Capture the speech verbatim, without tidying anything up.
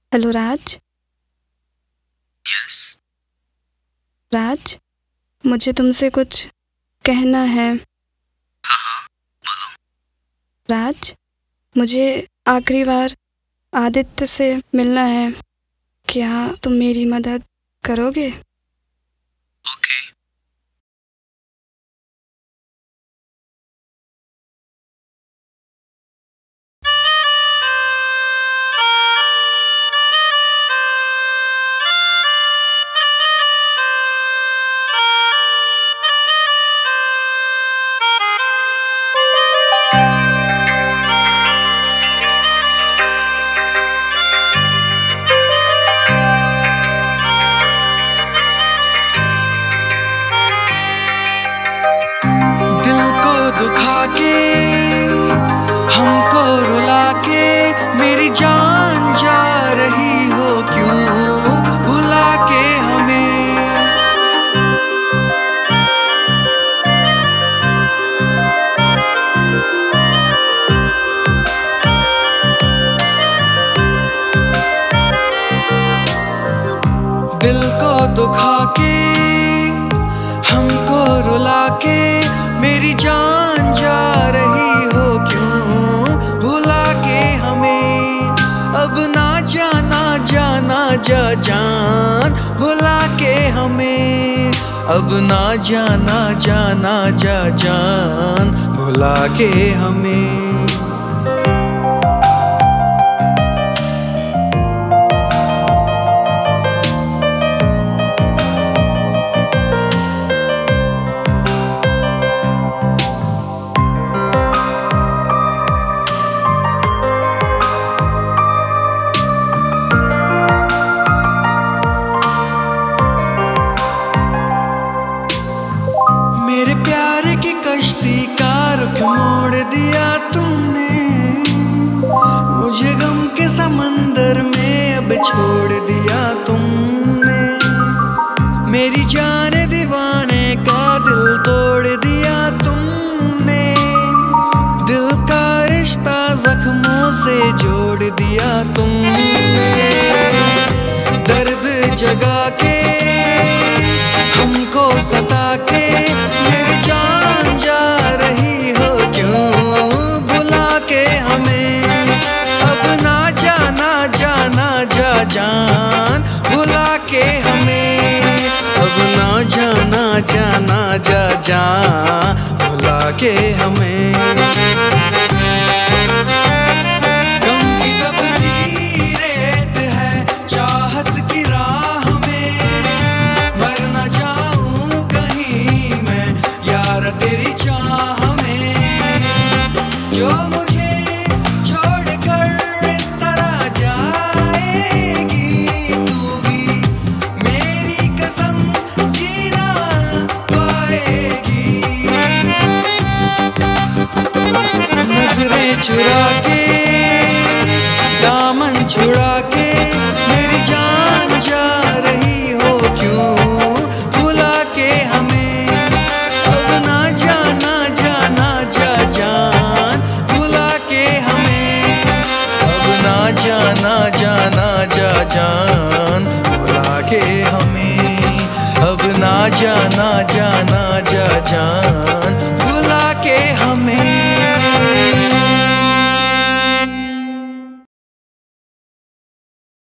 Hello राज। Yes. राज, मुझे तुमसे कुछ कहना है। हाँ हाँ, बोलो। राज, मुझे आखिरी बार आदित्य से मिलना है। क्या तुम मेरी मदद करोगे? ओके। दिल को दुखा के, हमको रुला के, मेरी जान जा रही हो क्यों भुला के हमें। दिल को दुखा के, हमको रुला के, मेरी जान जा रही हो क्यों भुला के हमें। अब ना जाना जाना जा जान भुला के हमें। अब ना जाना जाना जा जान भुला के हमें। मेरे प्यार की कश्ती का रुख मोड़ दिया तुमने, मुझे गम के समंदर में अब छोड़ दिया तुमने। मेरी जान दीवाने का दिल तोड़ दिया तुमने, दिल का रिश्ता जख्मों से जोड़ दिया तुमने। दर्द जगा के, हमको सता के, मेरी जान जा रही हो क्यों भुला के हमें। अब ना जाना जाना जा जान भुला के हमें। अब ना जाना जाना जा जान भुला के हमें। तेरी चाह में जो मुझे छोड़कर इस तरह जाएगी, तू भी मेरी कसम जीना पाएगी। नजरें चुरा के, दामन छुड़ा के, मेरी जान जा रही हो क्यों भुला के हमें। जाना जाना जा जान भुला के हमें। अब ना जाना जाना जा जान भुला के हमें। अब ना जाना जाना जा जान भुला के हमें।